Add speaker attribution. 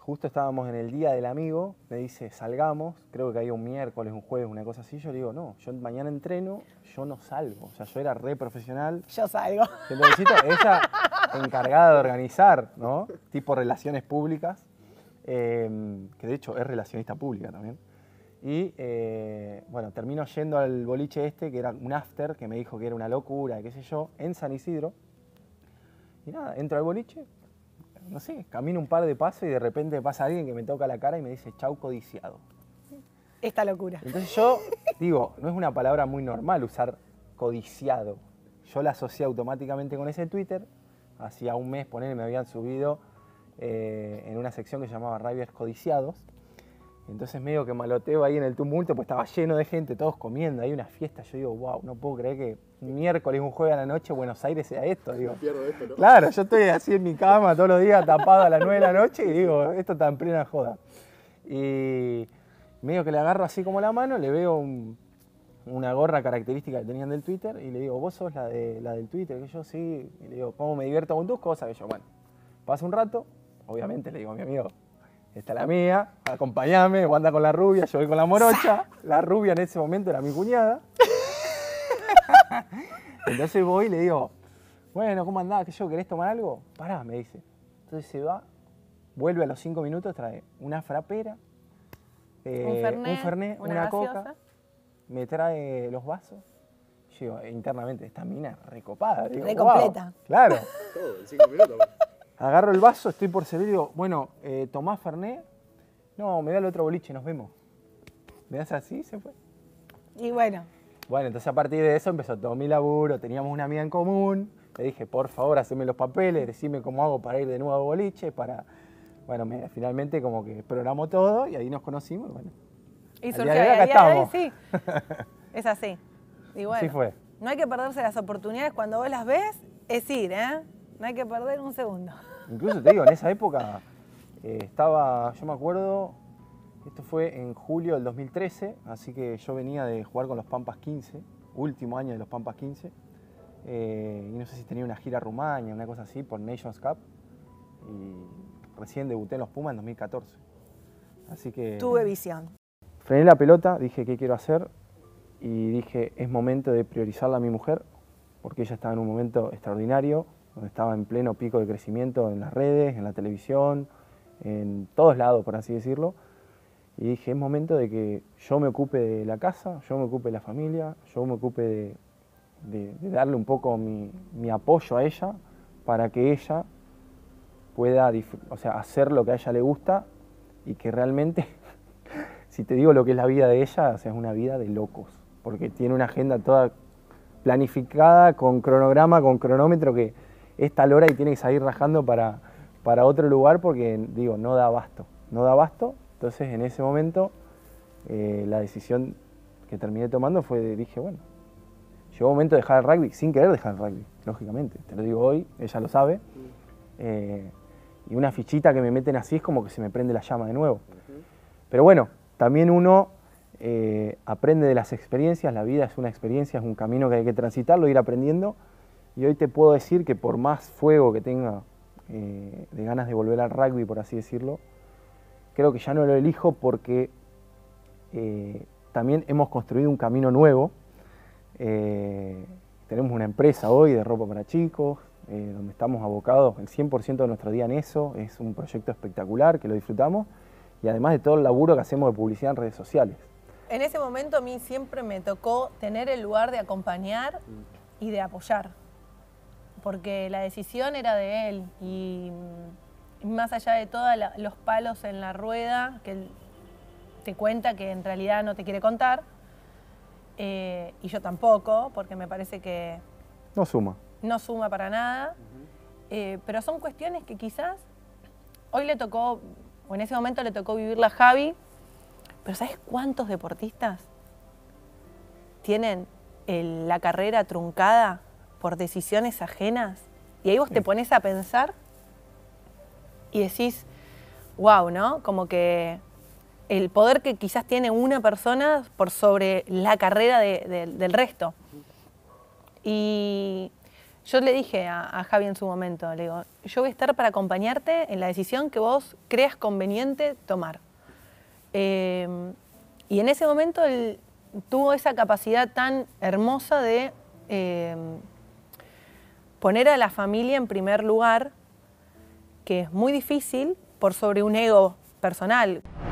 Speaker 1: justo estábamos en el día del amigo, me dice, salgamos, creo que había un miércoles, un jueves, una cosa así. Yo le digo, no, yo mañana entreno, yo no salgo. O sea, yo era re profesional.
Speaker 2: Yo salgo.
Speaker 1: Ella encargada de organizar, ¿no? Tipo relaciones públicas, que de hecho es relacionista pública también. Y bueno, termino yendo al boliche este, que era un after, que me dijo que era una locura, qué sé yo, en San Isidro. Y nada, entro al boliche, no sé, camino un par de pasos y de repente pasa alguien que me toca la cara y me dice, chau, codiciado.
Speaker 2: Esta locura.
Speaker 1: Entonces yo digo, no es una palabra muy normal usar codiciado. Yo la asocié automáticamente con ese Twitter. Hacía un mes, ponele, me habían subido en una sección que se llamaba Riders Codiciados. Entonces medio que maloteo ahí en el tumulto, pues estaba lleno de gente, todos comiendo, hay una fiesta. Yo digo, wow, no puedo creer que un miércoles, un jueves a la noche, Buenos Aires sea esto. Digo,
Speaker 3: Me pierdo esto, ¿no?
Speaker 1: claro, yo estoy así en mi cama todos los días tapado a las 9 de la noche y digo, esto está en plena joda. Y medio que le agarro así como la mano, le veo una gorra característica que tenían del Twitter y le digo, vos sos la del Twitter, que yo sí. Y le digo, ¿cómo me divierto con tus cosas? Que yo, bueno, pasa un rato, obviamente le digo a mi amigo, esta es la mía, acompáñame, vos andás con la rubia, yo voy con la morocha. La rubia en ese momento era mi cuñada. Entonces voy y le digo, bueno, ¿cómo andás? ¿Qué yo? ¿Querés tomar algo? Pará, me dice. Entonces se va, vuelve a los 5 minutos, trae una frapera, un fernet, una coca, me trae los vasos. Yo digo, internamente, esta mina es recopada. Digo,
Speaker 2: re completa.
Speaker 1: Wow, claro.
Speaker 3: Todo, en 5 minutos.
Speaker 1: Agarro el vaso, estoy por servir y digo, bueno, ¿tomás fernet? No, me da el otro boliche, nos vemos. Me das así y se fue.
Speaker 2: Y bueno.
Speaker 1: Bueno, entonces a partir de eso empezó todo mi laburo, teníamos una amiga en común, le dije, por favor, haceme los papeles, decime cómo hago para ir de nuevo a boliche, para... Bueno, finalmente como que programó todo y ahí nos conocimos y bueno.
Speaker 2: Y
Speaker 1: al
Speaker 2: surgió,
Speaker 1: día de hoy
Speaker 2: y
Speaker 1: acá
Speaker 2: al día de hoy
Speaker 1: estamos.
Speaker 2: sí. Es así. Y bueno,
Speaker 1: Así fue.
Speaker 2: no hay que perderse las oportunidades cuando vos las ves, es ir, ¿eh? No hay que perder un segundo.
Speaker 1: Incluso te digo, en esa época estaba, yo me acuerdo, esto fue en julio del 2013, así que yo venía de jugar con los Pampas 15, último año de los Pampas 15, y no sé si tenía una gira a Rumania, una cosa así, por Nations Cup, y recién debuté en los Pumas en 2014. Así que...
Speaker 2: Tuve visión.
Speaker 1: Frené la pelota, dije, ¿qué quiero hacer? Y dije, es momento de priorizarla a mi mujer, porque ella estaba en un momento extraordinario, donde estaba en pleno pico de crecimiento en las redes, en la televisión, en todos lados, por así decirlo. Y dije, es momento de que yo me ocupe de la casa, yo me ocupe de la familia, yo me ocupe de darle un poco mi apoyo a ella para que ella pueda hacer lo que a ella le gusta y que realmente, si te digo lo que es la vida de ella, es una vida de locos, porque tiene una agenda toda planificada, con cronograma, con cronómetro, que es tal hora y tiene que salir rajando para otro lugar porque, digo, no da abasto, no da abasto. Entonces, en ese momento, la decisión que terminé tomando fue, dije, bueno, llegó un momento de dejar el rugby, sin querer dejar el rugby, lógicamente, te lo digo hoy, ella lo sabe, y una fichita que me meten así es como que se me prende la llama de nuevo. Pero bueno, también uno aprende de las experiencias, la vida es una experiencia, es un camino que hay que transitarlo, ir aprendiendo, y hoy te puedo decir que por más fuego que tenga de ganas de volver al rugby, por así decirlo, creo que ya no lo elijo porque también hemos construido un camino nuevo. Tenemos una empresa hoy de ropa para chicos, donde estamos abocados el 100% de nuestro día en eso. Es un proyecto espectacular que lo disfrutamos y además de todo el laburo que hacemos de publicidad en redes sociales.
Speaker 2: En ese momento a mí siempre me tocó tener el lugar de acompañar y de apoyar, porque la decisión era de él y más allá de todos los palos en la rueda que él te cuenta que en realidad no te quiere contar, y yo tampoco, porque me parece que
Speaker 1: no suma.
Speaker 2: No suma para nada, pero son cuestiones que quizás hoy le tocó, o en ese momento le tocó vivirla a Javi, pero ¿sabes cuántos deportistas tienen la carrera truncada por decisiones ajenas? Y ahí vos te pones a pensar y decís, wow, ¿no? Como que el poder que quizás tiene una persona por sobre la carrera del resto. Y Yo le dije a Javi en su momento, le digo, yo voy a estar para acompañarte en la decisión que vos creas conveniente tomar. Y en ese momento él tuvo esa capacidad tan hermosa de poner a la familia en primer lugar, que es muy difícil por sobre un ego personal.